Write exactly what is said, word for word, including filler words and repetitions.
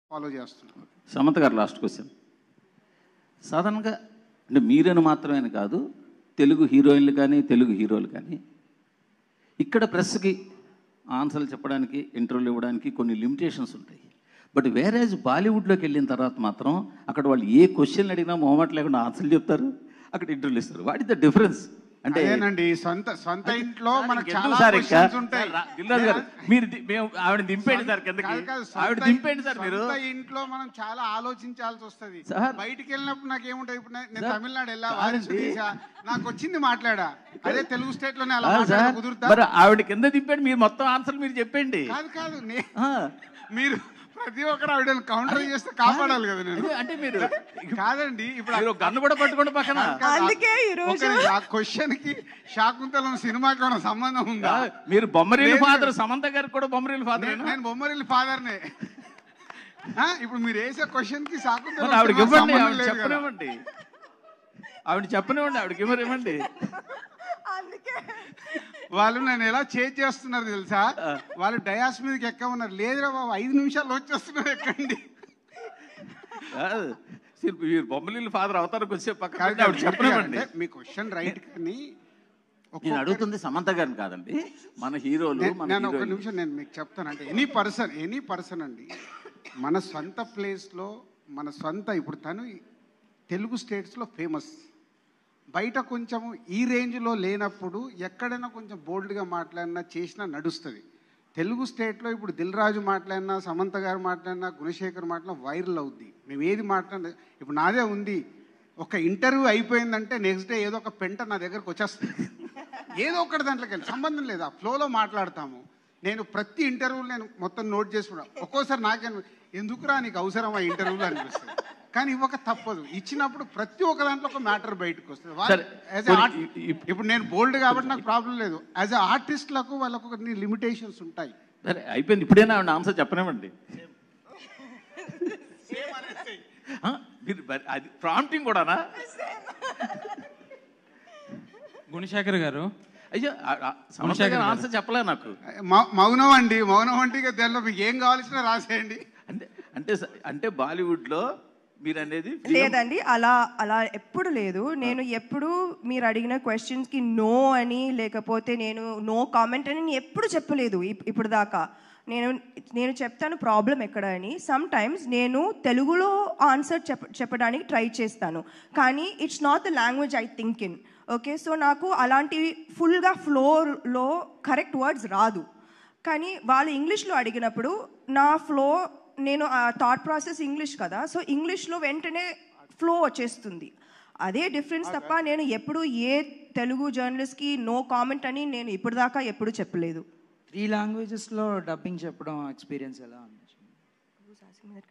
Follow చేస్తున్నాను. సమంత గారు last question. సాధారణంగా అంటే మీరని మాత్రమే కాదు, తెలుగు హీరోయిన్లు కానీ తెలుగు హీరోలు కానీ ఇక్కడ ప్రెస్కి ఆన్సర్లు చెప్పడానికి ఇంటర్వ్యూలు ఇవ్వడానికి కొన్ని లిమిటేషన్స్ ఉంటాయి. బట్ వేరేజ్ బాలీవుడ్లోకి వెళ్ళిన తర్వాత మాత్రం అక్కడ వాళ్ళు ఏ క్వశ్చన్లు అడిగినా మొహమాట లేకుండా ఆన్సర్లు చెప్తారు, అక్కడ ఇంటర్వ్యూలు ఇస్తారు. What is the difference? అంటే అదేనండి, సొంత సొంత ఇంట్లో మనకు చాలా సార్ క్వశ్చన్స్ ఉంటాయి. దిల్రాజు గారు మీరు ది- మేము ఆవిడ దింపేయండి సార్ కిందకి, ఆవిడ దింపేయండి సార్. మీరు సొంత ఇంట్లో మనం చాలా ఆలోచించాల్సి వస్తుంది. సార్ బయటికి వెళ్ళినప్పుడు నాకు ఏముంటాయి, ఇప్పుడు నేను- నేను సార్, తమిళనాడు వెళ్ళా, కాదండి. వారిసు తీసా, నాకు వచ్చింది మాట్లాడా, అదే తెలుగు స్టేట్ లోనే అలా ఆ, మాట్లాడ సార్ కుదురుతా? మరి ఆవిడ కింద దింపండి, మీరు మొత్తం ఆన్సర్లు మీరు చెప్పండి. కాదు కాదు నే- ఆ. మీరు ప్రతి ఒక్కరు ఆవిడ కౌంటర్ చేస్తే కాపాడాలి కదా నేను. ఇది అంటే మీరు కాదండి, ఇప్పుడు మీరు గన్ను కూడా పట్టుకోండి పక్కన. అందుకే ఈ రోజు ఆ క్వశ్చన్ కి శాకుంతలం సినిమాకి ఏమైనా సంబంధం ఉందా? మీరు బొమ్మరీలు లేదు. ఫాదర్, సమంత గారికి కూడా బొమ్మరీలు ఫాదర్. నేను- నేను బొమ్మరిల్లి ఫాదర్నే. ఆ, ఇప్పుడు మీరు వేసే క్వశ్చన్ కి శాకుంతలం ఆవిడకి సినిమాకి ఇవ్వండి, సంబంధం ఆవిడ లేదు కదా. చెప్పనివ్వండి, ఆవిడ చెప్పనివ్వండి, ఆవిడకి ఇవ్వరు ఇవ్వండి. అందుకే వాళ్ళు నన్ను ఎలా చేంజ్ చేస్తున్నారు తెలుసా? వాళ్ళు డయాస్ మీదకి ఎక్క ఉన్నారు, లేదురా బాబు ఐదు నిమిషాలు వచ్చేస్తున్నారు ఎక్కండి. కాదు, సరే, మీరు బొమ్మరీలు ఫాదర్ అవుతారు కొంచెం పక్కన కాదు, పెట్టి ఆవిడ చెప్పనివ్వండి. అంటే మీ క్వశ్చన్ రైట్, కానీ నేను ఒక్కొక్కరి- అడుగుతుంది సమంత గారిని కాదండి, మన హీరోలు నేను- మన నేను ఒక హీరోయిన్లు. నిమిషం నేను మీకు చెప్తాను. అంటే ఎనీ పర్సన్ ఎనీ పర్సన్ అండి, మన సొంత ప్లేస్లో మన సొంత, ఇప్పుడు తను తెలుగు స్టేట్స్లో ఫేమస్, బయట కొంచెం ఈ రేంజ్లో లేనప్పుడు ఎక్కడైనా కొంచెం బోల్డ్గా మాట్లాడినా చేసినా నడుస్తుంది. తెలుగు స్టేట్లో ఇప్పుడు దిల్ రాజు మాట్లాడినా, సమంత గారు మాట్లాడినా, గుణశేఖర్ మాట్లాడినా వైరల్ అవుద్ది. మేము ఏది మాట్లాడినా, ఇప్పుడు నాదే ఉంది, ఒక ఇంటర్వ్యూ అయిపోయిందంటే నెక్స్ట్ డే ఏదో ఒక పెంట నా దగ్గరకు వచ్చేస్తుంది. ఏదో ఒకటి దాంట్లోకి వెళ్ళి సంబంధం లేదు, ఆ ఫ్లోలో మాట్లాడతాము. నేను ప్రతి ఇంటర్వ్యూలు నేను మొత్తం నోట్ చేసుకున్నాను. ఒక్కోసారి నాకే ఎందుకురా నీకు అవసరం ఆ ఇంటర్వ్యూలు అనిపిస్తుంది, కానీ ఇవ్వక తప్పదు. ఇచ్చినప్పుడు ప్రతి ఒక్క దాంట్లో ఒక మ్యాటర్ బయటకు వస్తుంది. వాళ్ళ- సరే, as a art- ఇప్పుడు నేను బోల్డ్ కాబట్టి నాకు ప్రాబ్లం లేదు. యాజ్ అ ఆర్టిస్ట్లకు వాళ్ళకు కొన్ని లిమిటేషన్స్ ఉంటాయి. సరే అయిపోయింది, ఇప్పుడైనా ఆవిడ ఆన్సర్ చెప్పనివ్వండి. ఆ, మీరు మరి అది ప్రాంప్టింగ్ కూడానా? గుణశేఖర్ గారు, అయ్యో సమంత గారు ఆన్సర్ చెప్పలే నాకు. మౌ- మౌనం అండి, మౌనం అంటే ఇక దానిలో మీకు ఏం కావాల్సిన రాసేయండి. అంటే అంటే స- అంటే బాలీవుడ్లో మీరు అనేది లేదండి, అలా అలా ఎప్పుడు లేదు. నేను ఎప్పుడు మీరు అడిగిన క్వశ్చన్స్కి నో అని, లేకపోతే నేను నో కామెంట్ అని నేను ఎప్పుడు చెప్పలేదు ఇప్- ఇప్పుడు దాకా. నేను నేను చెప్తాను ప్రాబ్లం ఎక్కడ అని. సమ్ టైమ్స్ నేను తెలుగులో ఆన్సర్ చెప్ప చెప్పడానికి ట్రై చేస్తాను, కానీ it's not the language I think in. Okay, so నాకు అలాంటివి ఫుల్గా ఫ్లోలో కరెక్ట్ వర్డ్స్ రాదు. కానీ వాళ్ళు ఇంగ్లీష్లో అడిగినప్పుడు నా ఫ్లో, నేను ఆ థాట్ ప్రాసెస్ ఇంగ్లీష్ కదా, సో ఇంగ్లీష్లో వెంటనే ఫ్లో వచ్చేస్తుంది. అదే డిఫరెన్స్ తప్ప నేను ఎప్పుడు ఏ తెలుగు జర్నలిస్ట్కి నో కామెంట్ అని నేను ఇప్పటిదాకా ఎప్పుడు చెప్పలేదు. త్రీ లాంగ్వేజెస్లో డబ్బింగ్ చెప్పడం ఎక్స్పీరియన్స్ ఎలా ఉంది?